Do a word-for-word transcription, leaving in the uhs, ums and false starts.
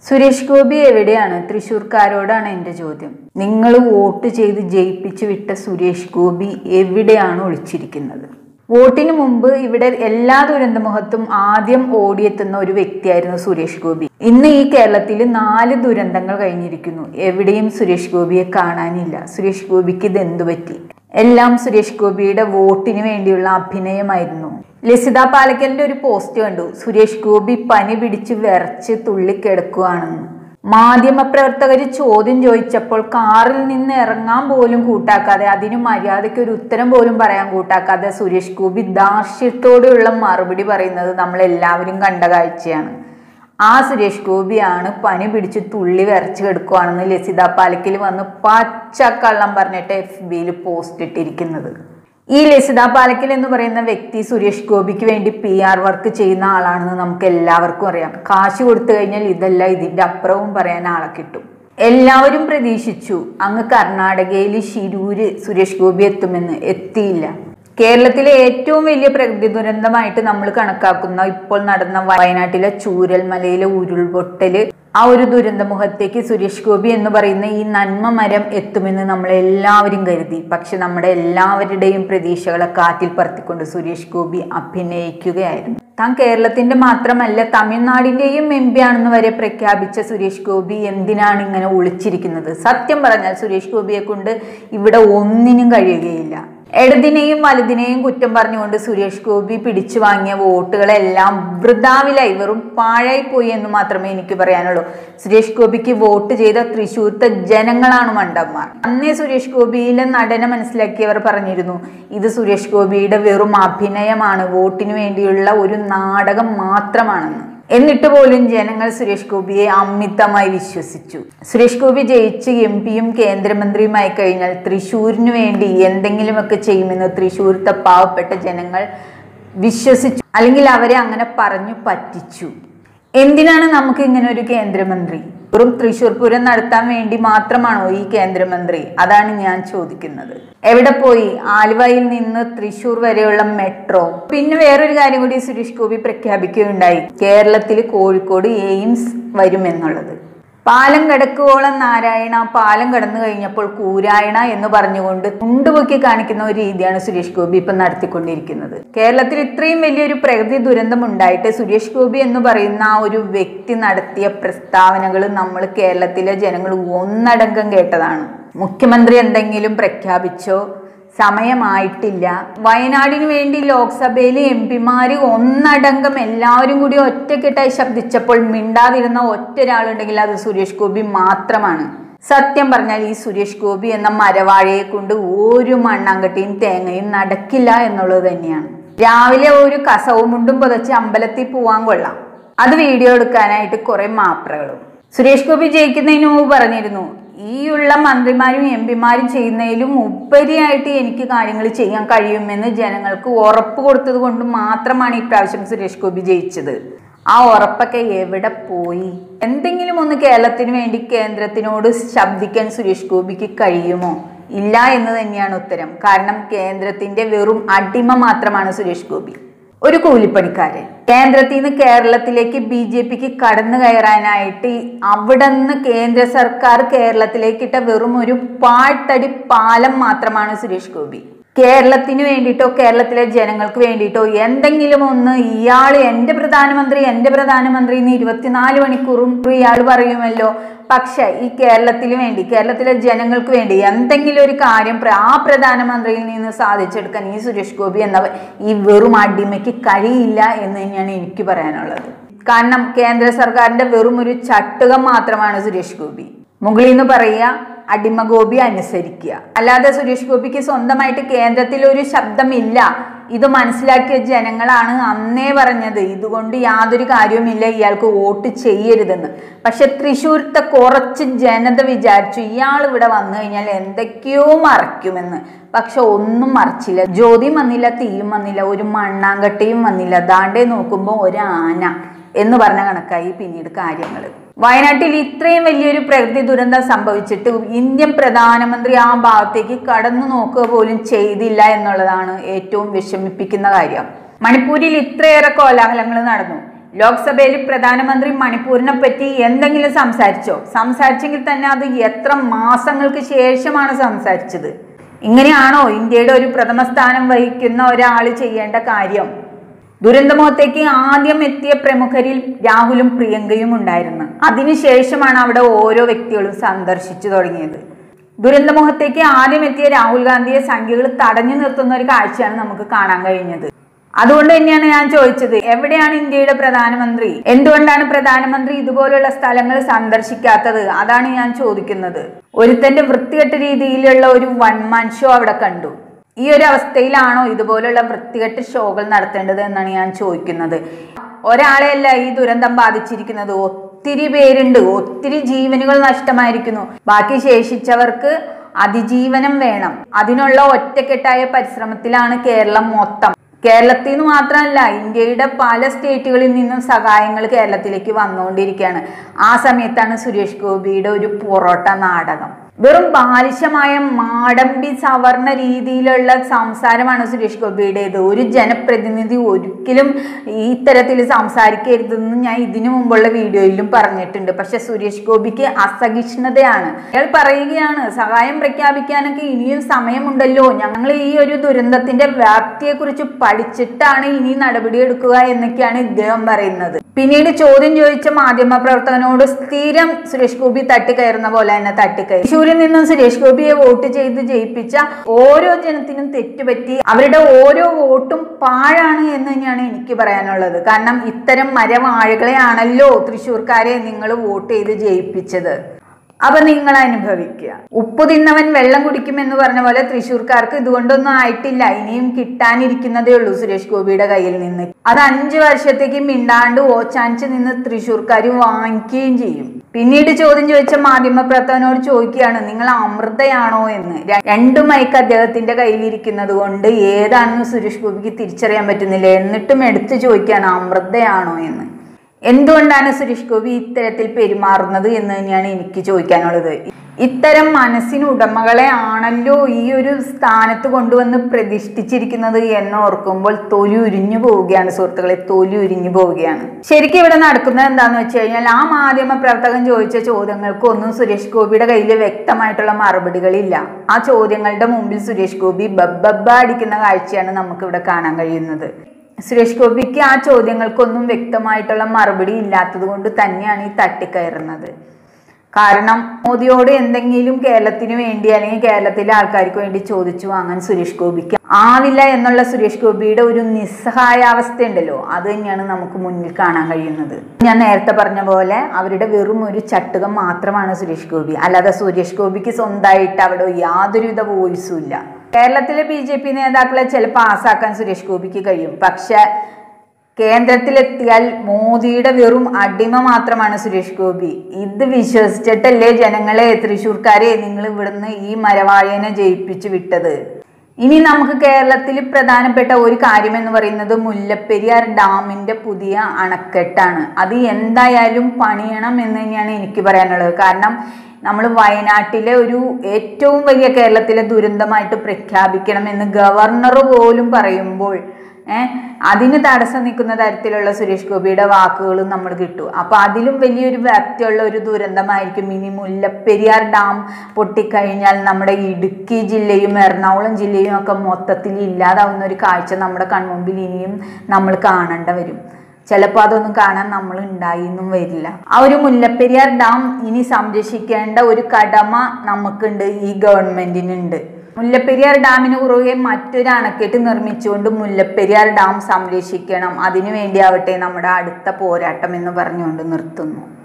സുരേഷ് ഗോപി എവിടെയാണ്? തൃശ്ശൂർക്കാരോടാണ് എൻ്റെ ചോദ്യം. നിങ്ങൾ വോട്ട് ചെയ്ത് ജയിപ്പിച്ചു വിട്ട സുരേഷ് ഗോപി എവിടെയാണ് ഒളിച്ചിരിക്കുന്നത്? വോട്ടിന് മുമ്പ് ഇവിടെ എല്ലാ ദുരന്തമുഖത്തും ആദ്യം ഓടിയെത്തുന്ന ഒരു വ്യക്തിയായിരുന്നു സുരേഷ് ഗോപി. ഇന്ന് ഈ കേരളത്തിൽ നാല് ദുരന്തങ്ങൾ കഴിഞ്ഞിരിക്കുന്നു. എവിടെയും സുരേഷ് ഗോപിയെ കാണാനില്ല. സുരേഷ് ഗോപിക്ക് ഇത് എന്തു പറ്റി? എല്ലാം സുരേഷ് ഗോപിയുടെ വോട്ടിന് വേണ്ടിയുള്ള അഭിനയമായിരുന്നു. ലസിത പാലക്കലിന്റെ ഒരു പോസ്റ്റ് കണ്ടു. സുരേഷ് ഗോപി പനി പിടിച്ച് വിറച്ച് തുള്ളിക്കിടക്കുകയാണെന്ന്. മാധ്യമപ്രവർത്തകർ ചോദ്യം ചോദിച്ചപ്പോൾ കാറിൽ നിന്ന് ഇറങ്ങാൻ പോലും കൂട്ടാക്കാതെ, അതിന് മര്യാദയ്ക്ക് ഒരു ഉത്തരം പോലും പറയാൻ കൂട്ടാക്കാതെ സുരേഷ് ഗോപി ദാർഷ്ട്യത്തോടെയുള്ള മറുപടി പറയുന്നത് നമ്മൾ എല്ലാവരും കണ്ട കാഴ്ചയാണ്. ആ സുരേഷ് ഗോപിയാണ് പനി പിടിച്ച് തുള്ളി വിറച്ച് കിടക്കുകയാണെന്ന് ലസിത പാലക്കൽ വന്ന് പച്ചക്കള്ളം പറഞ്ഞിട്ട് എഫ് ബിയിൽ പോസ്റ്റ് ഇട്ടിരിക്കുന്നത്. ഈ ലസിത പാലക്കൽ എന്ന് പറയുന്ന വ്യക്തി സുരേഷ് ഗോപിക്ക് വേണ്ടി പി ആർ വർക്ക് ചെയ്യുന്ന ആളാണെന്ന് നമുക്ക് എല്ലാവർക്കും അറിയാം. കാശ് കൊടുത്തു കഴിഞ്ഞാൽ ഇതല്ല ഇതിന്റെ അപ്പുറവും പറയാൻ ആളെ കിട്ടും. എല്ലാവരും പ്രതീക്ഷിച്ചു അങ്ങ് കർണാടകയിൽ ശിരൂര് സുരേഷ് ഗോപി എത്തുമെന്ന്. എത്തിയില്ല. കേരളത്തിലെ ഏറ്റവും വലിയ പ്രകൃതി ദുരന്തമായിട്ട് നമ്മൾ കണക്കാക്കുന്ന ഇപ്പോൾ നടന്ന വയനാട്ടിലെ ചൂരൽമലയിലെ ഉരുൾപൊട്ടല്, ആ ഒരു ദുരന്തമുഖത്തേക്ക് സുരേഷ് ഗോപി എന്ന് പറയുന്ന ഈ നന്മ മരം എത്തുമെന്ന് നമ്മൾ എല്ലാവരും കരുതി. പക്ഷെ നമ്മുടെ എല്ലാവരുടെയും പ്രതീക്ഷകളെ കാറ്റിൽ പറത്തിക്കൊണ്ട് സുരേഷ് ഗോപി അഭിനയിക്കുകയായിരുന്നു. താൻ കേരളത്തിന്റെ മാത്രമല്ല തമിഴ്നാടിന്റെയും എം പി ആണെന്ന് വരെ പ്രഖ്യാപിച്ച സുരേഷ് ഗോപി എന്തിനാണ് ഇങ്ങനെ ഒളിച്ചിരിക്കുന്നത്? സത്യം പറഞ്ഞാൽ സുരേഷ് ഗോപിയെ കൊണ്ട് ഇവിടെ ഒന്നിനും കഴിയുകയില്ല. ഇടതിനെയും വലുതിനെയും കുറ്റം പറഞ്ഞുകൊണ്ട് സുരേഷ് ഗോപി പിടിച്ചു വാങ്ങിയ വോട്ടുകളെല്ലാം വൃഥാവിലായി, വെറും പാഴായി പോയി എന്ന് മാത്രമേ എനിക്ക് പറയാനുള്ളൂ. സുരേഷ് ഗോപിക്ക് വോട്ട് ചെയ്ത തൃശ്ശൂർത്തെ ജനങ്ങളാണ് മണ്ടന്മാർ. അന്നേ സുരേഷ് ഗോപിയിലെ നടനെ മനസ്സിലാക്കിയവർ പറഞ്ഞിരുന്നു, ഇത് സുരേഷ് ഗോപിയുടെ വെറും അഭിനയമാണ്, വോട്ടിനു വേണ്ടിയുള്ള ഒരു നാടകം മാത്രമാണെന്ന്. എന്നിട്ട് പോലും ജനങ്ങൾ സുരേഷ് ഗോപിയെ അമിതമായി വിശ്വസിച്ചു. സുരേഷ് ഗോപി ജയിച്ച് എം പിയും കേന്ദ്രമന്ത്രിയുമായി കഴിഞ്ഞാൽ തൃശ്ശൂരിനു വേണ്ടി എന്തെങ്കിലുമൊക്കെ ചെയ്യുമെന്ന് തൃശ്ശൂരത്തെ പാവപ്പെട്ട ജനങ്ങൾ വിശ്വസിച്ചു, അല്ലെങ്കിൽ അവരെ അങ്ങനെ പറഞ്ഞു പറ്റിച്ചു. എന്തിനാണ് നമുക്ക് ഇങ്ങനെ ഒരു കേന്ദ്രമന്ത്രി? വെറും തൃശ്ശൂർ പൂരം നടത്താൻ വേണ്ടി മാത്രമാണോ ഈ കേന്ദ്രമന്ത്രി? അതാണ് ഞാൻ ചോദിക്കുന്നത്. എവിടെ പോയി? ആലുവയിൽ നിന്ന് തൃശ്ശൂർ വരെയുള്ള മെട്രോ. പിന്നെ വേറൊരു കാര്യം കൂടി സുരേഷ് ഗോപി പ്രഖ്യാപിക്കുകയുണ്ടായി, കേരളത്തിൽ കോഴിക്കോട് എയിംസ് വരുമെന്നുള്ളത്. പാലം കടക്കുവോളം നാരായണ, പാലം കടന്നു കഴിഞ്ഞപ്പോൾ കൂരായണ എന്ന് പറഞ്ഞുകൊണ്ട് മുണ്ടുപൊക്കി കാണിക്കുന്ന ഒരു രീതിയാണ് സുരേഷ് ഗോപി ഇപ്പം നടത്തിക്കൊണ്ടിരിക്കുന്നത്. കേരളത്തിൽ ഇത്രയും വലിയൊരു പ്രകൃതി ദുരന്തം ഉണ്ടായിട്ട് സുരേഷ് ഗോപി എന്ന് പറയുന്ന ആ ഒരു വ്യക്തി നടത്തിയ പ്രസ്താവനകൾ നമ്മൾ കേരളത്തിലെ ജനങ്ങൾ ഒന്നടങ്കം കേട്ടതാണ്. മുഖ്യമന്ത്രി എന്തെങ്കിലും പ്രഖ്യാപിച്ചോ? സമയമായിട്ടില്ല. വയനാടിന് വേണ്ടി ലോക്സഭയിലെ എം പിമാര് ഒന്നടങ്കം എല്ലാവരും കൂടി ഒറ്റക്കെട്ടായി ശബ്ദിച്ചപ്പോൾ മിണ്ടാതിരുന്ന ഒറ്റ ഒരാളുണ്ടെങ്കിൽ അത് സുരേഷ് ഗോപി മാത്രമാണ്. സത്യം പറഞ്ഞാൽ ഈ സുരേഷ് ഗോപി എന്ന മരവാഴയെ കൊണ്ട് ഒരു മണ്ണാങ്കട്ടിയും തേങ്ങയും നടക്കില്ല എന്നുള്ളത് തന്നെയാണ്. രാവിലെ ഒരു കസവും മുണ്ടും പുതച്ച് അമ്പലത്തിൽ പോവാൻ കൊള്ളാം, അത് വീഡിയോ എടുക്കാനായിട്ട് കുറെ മാപ്രകളും. സുരേഷ് ഗോപി ജയിക്കുന്നതിന് മുമ്പ് പറഞ്ഞിരുന്നു, ഈ ഉള്ള മന്ത്രിമാരും എം പിമാരും ചെയ്യുന്നതിലും ഉപരിയായിട്ട് എനിക്ക് കാര്യങ്ങൾ ചെയ്യാൻ കഴിയുമെന്ന് ജനങ്ങൾക്ക് ഉറപ്പ് കൊടുത്തത് കൊണ്ട് മാത്രമാണ് ഈ പ്രാവശ്യം സുരേഷ് ഗോപി ജയിച്ചത്. ആ ഉറപ്പൊക്കെ എവിടെ പോയി? എന്തെങ്കിലും ഒന്ന് കേരളത്തിന് വേണ്ടി കേന്ദ്രത്തിനോട് ശബ്ദിക്കാൻ സുരേഷ് ഗോപിക്ക് കഴിയുമോ? ഇല്ല എന്ന് തന്നെയാണ് ഉത്തരം. കാരണം കേന്ദ്രത്തിന്റെ വെറും അടിമ മാത്രമാണ് സുരേഷ് ഗോപി. ഒരു കൂലിപ്പണിക്കാരൻ കേന്ദ്രത്തിൽ നിന്ന് കേരളത്തിലേക്ക് ബി ജെ പിക്ക് കടന്നു കയറാനായിട്ട് അവിടെ നിന്ന് കേന്ദ്ര സർക്കാർ കേരളത്തിലേക്ക് ഇട്ട വെറും ഒരു പാഴ്ത്തടി പാലം മാത്രമാണ് സുരേഷ് ഗോപി. കേരളത്തിന് വേണ്ടിയിട്ടോ കേരളത്തിലെ ജനങ്ങൾക്ക് വേണ്ടിയിട്ടോ എന്തെങ്കിലും ഒന്ന് ഇയാൾ എൻ്റെ പ്രധാനമന്ത്രി എൻ്റെ പ്രധാനമന്ത്രി എന്ന് ഇരുപത്തിനാല് മണിക്കൂറും ഇയാൾ പറയുമല്ലോ. പക്ഷെ ഈ കേരളത്തിന് വേണ്ടി കേരളത്തിലെ ജനങ്ങൾക്ക് വേണ്ടി എന്തെങ്കിലും ഒരു കാര്യം ആ പ്രധാനമന്ത്രിയിൽ നിന്ന് സാധിച്ചെടുക്കാൻ ഈ സുരേഷ് ഗോപി എന്ന ഈ വെറും അടിമയ്ക്ക് കഴിയില്ല എന്ന് തന്നെയാണ് എനിക്ക് പറയാനുള്ളത്. കാരണം കേന്ദ്ര സർക്കാരിന്റെ വെറും ഒരു ചട്ടുകം മാത്രമാണ് സുരേഷ് ഗോപി. മുകളിൽ നിന്ന് പറയുക, അടിമ ഗോപി അനുസരിക്കുക. അല്ലാതെ സുരേഷ് ഗോപിക്ക് സ്വന്തമായിട്ട് കേന്ദ്രത്തിൽ ഒരു ശബ്ദമില്ല. ഇത് മനസ്സിലാക്കിയ ജനങ്ങളാണ് അന്നേ പറഞ്ഞത് ഇതുകൊണ്ട് യാതൊരു കാര്യവുമില്ല, ഇയാൾക്ക് വോട്ട് ചെയ്യരുതെന്ന്. പക്ഷെ തൃശ്ശൂരത്തെ കുറച്ച് ജനത വിചാരിച്ചു ഇയാൾ ഇവിടെ വന്നു കഴിഞ്ഞാൽ എന്തൊക്കെയോ മറയ്ക്കുമെന്ന്. പക്ഷെ ഒന്നും മറച്ചില്ല. ജ്യോതിയും വന്നില്ല, തീയും വന്നില്ല, ഒരു മണ്ണാങ്കട്ടയും വന്നില്ല. ദാണ്ടേ നോക്കുമ്പോൾ ഒരു ആന എന്ന് പറഞ്ഞ കണക്കായി പിന്നീട് കാര്യങ്ങൾ. വയനാട്ടിൽ ഇത്രയും വലിയൊരു പ്രകൃതി ദുരന്തം സംഭവിച്ചിട്ട് ഇന്ത്യൻ പ്രധാനമന്ത്രി ആ ഭാഗത്തേക്ക് കടന്നു നോക്കുക പോലും ചെയ്തില്ല എന്നുള്ളതാണ് ഏറ്റവും വിഷമിപ്പിക്കുന്ന കാര്യം. മണിപ്പൂരിൽ ഇത്രയേറെ കോലാഹലങ്ങൾ നടന്നു. ലോക്സഭയിൽ പ്രധാനമന്ത്രി മണിപ്പൂരിനെ പറ്റി എന്തെങ്കിലും സംസാരിച്ചോ? സംസാരിച്ചെങ്കിൽ തന്നെ അത് എത്ര മാസങ്ങൾക്ക് ശേഷമാണ് സംസാരിച്ചത്? ഇങ്ങനെയാണോ ഇന്ത്യയുടെ ഒരു പ്രഥമ സ്ഥാനം വഹിക്കുന്ന ഒരാൾ ചെയ്യേണ്ട കാര്യം? ദുരന്തമുഖത്തേക്ക് ആദ്യം എത്തിയ പ്രമുഖരിൽ രാഹുലും പ്രിയങ്കയും ഉണ്ടായിരുന്നു. അതിനുശേഷമാണ് അവിടെ ഓരോ വ്യക്തികളും സന്ദർശിച്ചു തുടങ്ങിയത്. ദുരന്തമുഖത്തേക്ക് ആദ്യം എത്തിയ രാഹുൽ ഗാന്ധിയെ സംഖ്യകൾ തടഞ്ഞു നിർത്തുന്ന ഒരു കാഴ്ചയാണ് നമുക്ക് കാണാൻ കഴിഞ്ഞത്. അതുകൊണ്ട് തന്നെയാണ് ഞാൻ ചോദിച്ചത്, എവിടെയാണ് ഇന്ത്യയുടെ പ്രധാനമന്ത്രി? എന്തുകൊണ്ടാണ് പ്രധാനമന്ത്രി ഇതുപോലുള്ള സ്ഥലങ്ങൾ സന്ദർശിക്കാത്തത്? അതാണ് ഞാൻ ചോദിക്കുന്നത്. ഒരുത്തന്റെ വൃത്തികെട്ട രീതിയിലുള്ള ഒരു വൺ മാൻ ഷോ അവിടെ കണ്ടു. ഈ ഒരു അവസ്ഥയിലാണോ ഇതുപോലുള്ള വൃത്തികെട്ട ഷോകൾ നടത്തേണ്ടത് എന്നാണ് ഞാൻ ചോദിക്കുന്നത്. ഒരാളെയല്ല ഈ ദുരന്തം ബാധിച്ചിരിക്കുന്നത്, ഒത്തിരി പേരുണ്ട്, ഒത്തിരി ജീവനുകൾ നഷ്ടമായിരിക്കുന്നു. ബാക്കി ശേഷിച്ചവർക്ക് അതിജീവനം വേണം. അതിനുള്ള ഒറ്റക്കെട്ടായ പരിശ്രമത്തിലാണ് കേരളം മൊത്തം. കേരളത്തിൽ നിന്ന് മാത്രമല്ല, ഇന്ത്യയുടെ പല സ്റ്റേറ്റുകളിൽ നിന്നും സഹായങ്ങൾ കേരളത്തിലേക്ക് വന്നുകൊണ്ടിരിക്കുകയാണ്. ആ സമയത്താണ് സുരേഷ് ഗോപിയുടെ ഒരു പൊറോട്ട നാടകം. വെറും ബാലിശമായ മാടമ്പി സവർണ രീതിയിലുള്ള സംസാരമാണ് സുരേഷ് ഗോപിയുടേത്. ഒരു ജനപ്രതിനിധി ഒരിക്കലും ഈ തരത്തിൽ സംസാരിക്കരുതെന്ന് ഞാൻ ഇതിനു മുമ്പുള്ള വീഡിയോയിലും പറഞ്ഞിട്ടുണ്ട്. പക്ഷെ സുരേഷ് ഗോപിക്ക് അസഹിഷ്ണുതയാണ്. അയാൾ പറയുകയാണ്, സഹായം പ്രഖ്യാപിക്കാനൊക്കെ ഇനിയും സമയമുണ്ടല്ലോ, ഞങ്ങൾ ഈ ഒരു ദുരന്തത്തിന്റെ വ്യാപ്തിയെക്കുറിച്ച് പഠിച്ചിട്ടാണ് ഇനി നടപടിയെടുക്കുക എന്നൊക്കെയാണ് ഇദ്ദേഹം പറയുന്നത്. പിന്നീട് ചോദ്യം ചോദിച്ച മാധ്യമ പ്രവർത്തകനോട് സ്ഥിരം സുരേഷ് ഗോപി തട്ടിക്കയറുന്ന പോലെ തന്നെ തട്ടിക്കയറി. തൃശ്ശൂരിൽ നിന്നും സുരേഷ് ഗോപിയെ വോട്ട് ചെയ്ത് ജയിപ്പിച്ച ഓരോ ജനത്തിനും തെറ്റുപറ്റി. അവരുടെ ഓരോ വോട്ടും പാഴാണ് എന്ന് തന്നെയാണ് എനിക്ക് പറയാനുള്ളത്. കാരണം ഇത്തരം മരവാഴകളെയാണല്ലോ തൃശ്ശൂർക്കാരെ നിങ്ങൾ വോട്ട് ചെയ്ത് ജയിപ്പിച്ചത്. അപ്പൊ നിങ്ങൾ അനുഭവിക്കുക. ഉപ്പ് തിന്നവൻ വെള്ളം കുടിക്കുമെന്ന് പറഞ്ഞ പോലെ തൃശ്ശൂർക്കാർക്ക് ഇതുകൊണ്ടൊന്നും ആയിട്ടില്ല. ഇനിയും കിട്ടാനിരിക്കുന്നതേ ഉള്ളൂ സുരേഷ് ഗോപിയുടെ കയ്യിൽ നിന്ന്. അത് അഞ്ചു വർഷത്തേക്ക് മിണ്ടാണ്ട് ഓച്ചാനിച്ച് നിന്ന് തൃശ്ശൂർക്കാർ വാങ്ങിക്കുകയും ചെയ്യും. പിന്നീട് ചോദ്യം ചോദിച്ച മാധ്യമ പ്രവർത്തകനോട് ചോദിക്കുകയാണ്, നിങ്ങൾ അമൃതയാണോ എന്ന്. രണ്ടു മൈക്ക് അദ്ദേഹത്തിന്റെ കയ്യിലിരിക്കുന്നത് കൊണ്ട് ഏതാണെന്ന് സുരേഷ് ഗോപിക്ക് തിരിച്ചറിയാൻ പറ്റുന്നില്ല. എന്നിട്ടും എടുത്തു ചോദിക്കുകയാണ് അമൃതയാണോ എന്ന്. എന്തുകൊണ്ടാണ് സുരേഷ് ഗോപി ഇത്തരത്തിൽ പെരുമാറുന്നത് എന്ന് തന്നെയാണ് എനിക്ക് ചോദിക്കാനുള്ളത്. ഇത്തരം മനസ്സിന് ഉടമകളെ ആണല്ലോ ഈ ഒരു സ്ഥാനത്ത് കൊണ്ടുവന്ന് പ്രതിഷ്ഠിച്ചിരിക്കുന്നത് എന്ന് ഓർക്കുമ്പോൾ തൊലി ഉരിഞ്ഞു പോവുകയാണ് സുഹൃത്തുക്കളെ, തൊലി ഉരിഞ്ഞു പോവുകയാണ്. ശരിക്കും ഇവിടെ നടക്കുന്നത് എന്താന്ന് വെച്ച് കഴിഞ്ഞാൽ, ആ മാധ്യമ പ്രവർത്തകൻ ചോദിച്ച ചോദ്യങ്ങൾക്കൊന്നും സുരേഷ് ഗോപിയുടെ കയ്യിൽ വ്യക്തമായിട്ടുള്ള മറുപടികളില്ല. ആ ചോദ്യങ്ങളുടെ മുമ്പിൽ സുരേഷ് ഗോപി ബബ്ബ അടിക്കുന്ന കാഴ്ചയാണ് നമുക്കിവിടെ കാണാൻ കഴിയുന്നത്. സുരേഷ് ഗോപിക്ക് ആ ചോദ്യങ്ങൾക്കൊന്നും വ്യക്തമായിട്ടുള്ള മറുപടി ഇല്ലാത്തത് കൊണ്ട് തന്നെയാണ് ഈ തട്ടിക്കയറുന്നത്. കാരണം മോദിയോട് എന്തെങ്കിലും കേരളത്തിന് വേണ്ടി അല്ലെങ്കിൽ കേരളത്തിലെ ആൾക്കാർക്ക് വേണ്ടി ചോദിച്ചു വാങ്ങാൻ സുരേഷ് ഗോപിക്ക് ആവില്ല എന്നുള്ള സുരേഷ് ഗോപിയുടെ ഒരു നിസ്സഹായാവസ്ഥ ഉണ്ടല്ലോ, അത് തന്നെയാണ് നമുക്ക് മുന്നിൽ കാണാൻ കഴിയുന്നത്. ഞാൻ നേരത്തെ പറഞ്ഞ പോലെ അവരുടെ വെറും ഒരു ചട്ടുകം മാത്രമാണ് സുരേഷ് ഗോപി. അല്ലാതെ സുരേഷ് ഗോപിക്ക് സ്വന്തമായിട്ട് അവിടെ യാതൊരുവിധ വോയിസും ഇല്ല. കേരളത്തിലെ ബി ജെ പി നേതാക്കളെ ചിലപ്പോൾ പാസ്സാക്കാൻ സുരേഷ് ഗോപിക്ക് കഴിയും. പക്ഷെ കേന്ദ്രത്തിലെത്തിയാൽ മോദിയുടെ വെറും അടിമ മാത്രമാണ് സുരേഷ് ഗോപി. ഇത് വിശ്വസിച്ചിട്ടല്ലേ ജനങ്ങളെ, തൃശ്ശൂർക്കാരെ നിങ്ങൾ ഇവിടുന്ന് ഈ മരവാഴനെ ജയിപ്പിച്ചു വിട്ടത്. ഇനി നമുക്ക് കേരളത്തിൽ പ്രധാനപ്പെട്ട ഒരു കാര്യം എന്ന് പറയുന്നത് മുല്ലപ്പെരിയാർ ഡാമിന്റെ പുതിയ അണക്കെട്ടാണ്. അത് എന്തായാലും പണിയണം എന്ന് തന്നെയാണ് എനിക്ക് പറയാനുള്ളത്. കാരണം നമ്മൾ വയനാട്ടിലെ ഒരു ഏറ്റവും വലിയ കേരളത്തിലെ ദുരന്തമായിട്ട് പ്രഖ്യാപിക്കണമെന്ന് ഗവർണർ പോലും പറയുമ്പോൾ ഏഹ് അതിന് തടസ്സം നിൽക്കുന്ന തരത്തിലുള്ള സുരേഷ് ഗോപിയുടെ വാക്കുകളും നമ്മൾ കിട്ടും. അപ്പൊ അതിലും വലിയൊരു വ്യാപ്തിയുള്ള ഒരു ദുരന്തമായിരിക്കും ഇനി മുല്ലപ്പെരിയാർ ഡാം പൊട്ടിക്കഴിഞ്ഞാൽ നമ്മുടെ ഇടുക്കി ജില്ലയും എറണാകുളം ജില്ലയും ഒക്കെ മൊത്തത്തിൽ ഇല്ലാതാവുന്ന ഒരു കാഴ്ച നമ്മുടെ കൺമുമ്പിൽ ഇനിയും നമ്മൾ കാണേണ്ട വരും. ചിലപ്പോൾ അതൊന്നും കാണാൻ നമ്മൾ ഉണ്ടായിന്നും വരില്ല. ആ ഒരു മുല്ലപ്പെരിയാർ ഡാം ഇനി സംരക്ഷിക്കേണ്ട ഒരു കടമ നമുക്കുണ്ട്, ഈ ഗവൺമെന്റിനുണ്ട്. മുല്ലപ്പെരിയാർ ഡാമിന് കുറുകെ മറ്റൊരു അണക്കെട്ട് നിർമ്മിച്ചുകൊണ്ട് മുല്ലപ്പെരിയാർ ഡാം സംരക്ഷിക്കണം. അതിനു വേണ്ടിയാവട്ടെ നമ്മുടെ അടുത്ത പോരാട്ടം എന്ന് പറഞ്ഞുകൊണ്ട് നിർത്തുന്നു.